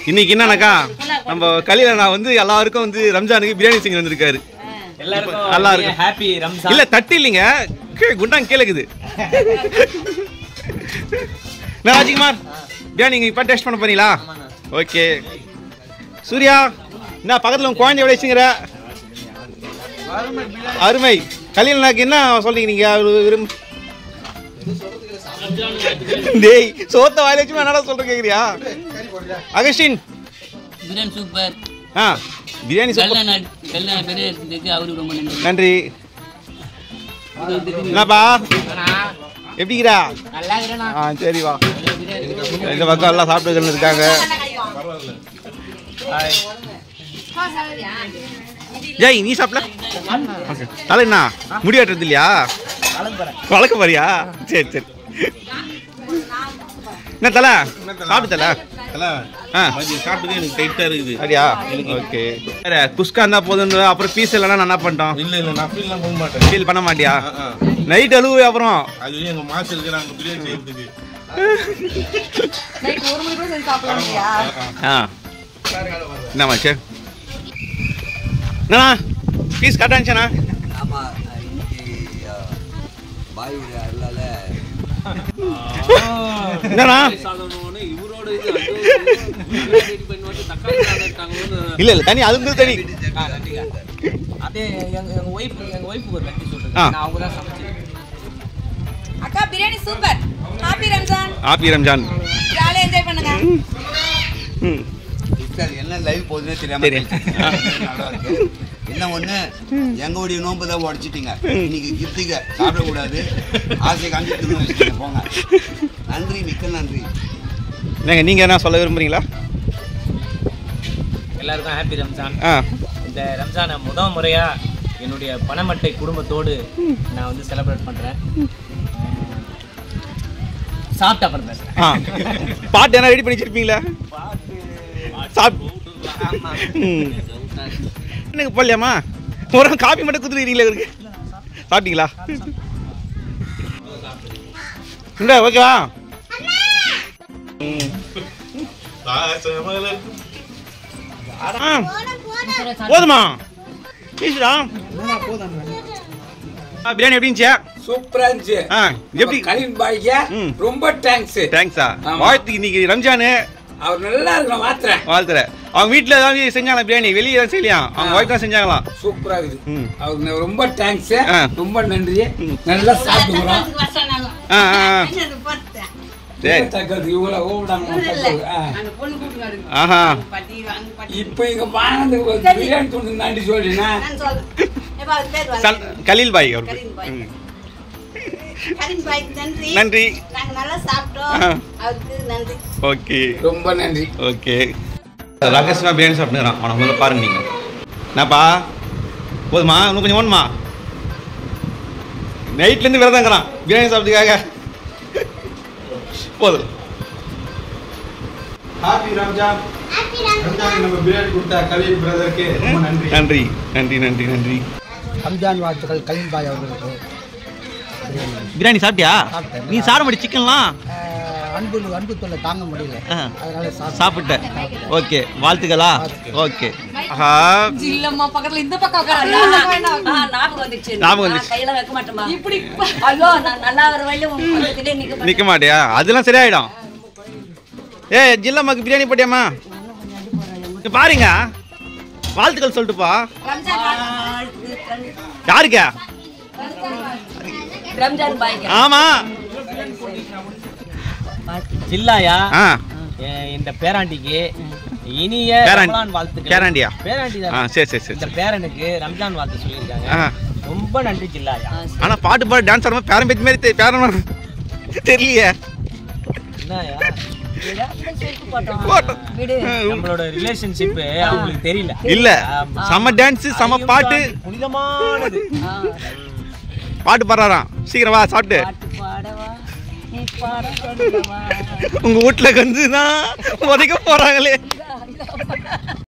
இன்னைக்கு என்னன்னாக்கா நம்ம கலியில நான் வந்து எல்லாருக்கும் வந்து ரம்ஜானுக்கு பிரியாணி செஞ்சு வந்திருக்காரு. எல்லாருக்கும் ஹாப்பி ரம்ஜான். இல்ல தட்டி இல்லைங்க, குண்டாங்க கேளுக்குது. நான் ராஜ்குமார் பிரியாணி நீங்க இப்ப டேஸ்ட் பண்ண போறீங்களா? ஓகே. சூர்யா என்ன பக்கத்துல உங்க குழந்தை எவ்வளோ வச்சுங்கிற? அருமை. கலியில் நாக்கு என்ன சொல்றீங்க நீங்க? டேய் சோத்த வாயில வச்சு என்னடா சொல்ற கேக்குறியா? Augustine biryani super. Biryani super. நன்றி. என்னப்பா எப்படிங்கிறா? சரி வா. இந்த பக்கம் எல்லாம் சாப்பிட்டு இருக்காங்க. ஜெய் நீ சாப்பிடல? தலை என்ன முடி வெட்டுறது இல்லையா? வளர்க்க போறியா? சரி சரி. என்ன தலை சாப்பிட்டு தலை? சாப்பிட்டு எனக்கு டைட்டா இருக்குது. சரியா? ஓகே. குஸ்கா இருந்தா போதும். அப்புறம் பீஸ் இல்லைன்னா நான் என்ன பண்ணிட்டோம்? இல்ல இல்ல நான் ஃபீல் பண்ண மாட்டேன். ஃபீல் பண்ண மாட்டியா? நைட் அழுவு. அப்புறம் அது எங்க மாஸ்டர் இருக்கிறாங்க பிரியாணி செய்யறதுக்கு. நைட் 1 மணி கூட செஞ்சு சாப்பிடலாம்யா? என்ன மாச்சு? என்னண்ணா பீஸ் கட்டாச்சுண்ணா? ஆமா இன்னைக்கு பாய் அல்லால என்னண்ணா? இல்ல இல்ல தனி அது தனி. அதே எங்க ஒய்ஃபுக்கு ஒரு நன்றி சொல்றேன். நான் அவங்க தான் சமைச்சேன். அக்கா biryani super. Happy Ramzan. Happy Ramzan. ஜாலியா என்ஜாய் பண்ணுங்க. என்ன லைவ் போகுதுன்னே தெரியாம நல்லா இருக்கு. என்ன ஒண்ணு எங்களுடைய நோன்பு தான் உடச்சிட்டீங்க. இன்னைக்கு கிஃப்ட்டுங்க சாப்பிடக்கூடாது. ஆசை காமிச்சு போங்க. நன்றி, மிக்க நன்றி. நீங்க என்ன சொல்ல விரும்புறீங்களா? எல்லாருக்கும் ஹாப்பி ரம்ஜான். இந்த ரம்ஜானை முதல் முறையா என்னுடைய பணமட்டை குடும்பத்தோடு நான் வந்து செலிப்ரேட் பண்றேன். சாப்பிட்ட அப்புறம் பேசுறேன். பாட்டு என்ன ரெடி பண்ணி வச்சிருப்பீங்களா? எனக்கு போடலையாமா? ஒரு காபி மட்டும் குத்துறீங்களா இருக்கு? சாப்பிட்டீங்களா? இந்த ஓகேவா? போதுமா? பிரியாணி எப்படி இருந்துச்சு? சூப்பரா இருந்துச்சு. எப்படி கலீல் பாய்க்கு ரொம்ப தேங்க்ஸ். தேங்க்ஸா. வாழ்த்துக்கு இன்னைக்கு ரம்ஜானு. அவர் நல்லா இருக்கணும். வாழ்த்துறேன். அவங்க வீட்டுல ஏதாவது செஞ்சாங்களா பிரியாணி? வெளியே தான் செய்யலையா? அவங்க ஒய்ஃப் தான் செஞ்சாங்களாம். சூப்பரா இருக்குது. அவருக்கு ரொம்ப தேங்க்ஸ். ரொம்ப நன்றி. நல்லா சாப்பிடுறோம். இப்ப இங்க பிரியாணி தூண்டு நன்றி சொல்றீங்கன்னா கலீல் பாய் அவருக்கு நன்றி. ஓகே ரொம்ப நன்றி. ஓகே. ரகசியமா பிரியாணி சாப்பிட்டுக்கிறான். அவனை முதல்ல பாருங்க நீங்க. என்னப்பா போதுமா? இன்னும் கொஞ்சம் வேணுமா? நைட்ல இருந்து விரதங்கிறான் பிரியாணி சாப்பிட்டுக்காக. போதும். ஹாப்பி ரம்ஜான். ரம்ஜான் நம்ம பிரியாணி கொடுத்த கலீல் பிரதருக்கு ரொம்ப நன்றி. நன்றி நன்றி நன்றி நன்றி. ரம்ஜான் வாழ்த்துக்கள் கலீல் பாய் அவர்களுக்கு. பிரியாணி சாப்பிட்டியா? நீ சாப்பிட மாட்டி சிக்கன்லாம்? அன்பு தொல்லை தாங்க முடியல, அதனால சாப்பிட்டேன். ஓகே வாழ்த்துக்களா? ஓகே. ஜில்லம்மா பக்கத்துல இந்த பக்கம் ஞாபகம் வந்துச்சு. கையில வைக்க மாட்டோமா? இப்படி ஐயோ நான் நல்லா வர வழியில நிக்க மாட்டியா? அதெல்லாம் சரியாயிடும். ஜில்லம்மாக்கு பிரியாணி போட்டியாமா? பாருங்க வாழ்த்துக்கள் சொல்லிட்டுப்பா. யாருக்கா? ரம்ஜான் பாய். ஆமா ஜில்லாயா இந்த பேராண்டிக்கு இனிய ரமலான் வாழ்த்துக்கள். பேராண்டியா? பேராண்டி தான். சரி சரி சரி. இந்த பேரனுக்கு ரம்ஜான் வாழ்த்து சொல்லியிருக்காங்க. ரொம்ப நன்றி ஜில்லாயா. ஆனா பாட்டு பாடு டான்ஸ் ஆடும்போது பேரன் பேத்தி மாதிரி பேரன் தெரியலையே. என்னயா நம்மளோட ரிலேஷன்ஷிப் அவங்களுக்கு தெரியல. இல்ல சம டான்ஸ் சம பாட்டு புனிதமானது. பாட்டு பாடுறாராம். சீக்கிரம் வா சாப்பிட்டு. உங்க வீட்டுல வந்துதான் உதைக்க போறாங்களே.